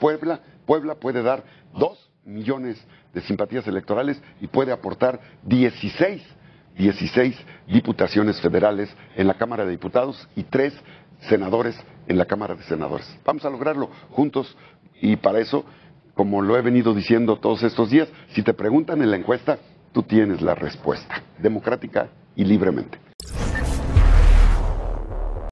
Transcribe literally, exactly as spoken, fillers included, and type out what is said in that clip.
Puebla, Puebla puede dar dos millones de simpatías electorales y puede aportar dieciséis, dieciséis diputaciones federales en la Cámara de Diputados y tres senadores en la Cámara de Senadores. Vamos a lograrlo juntos y para eso, como lo he venido diciendo todos estos días, si te preguntan en la encuesta, tú tienes la respuesta, democrática y libremente.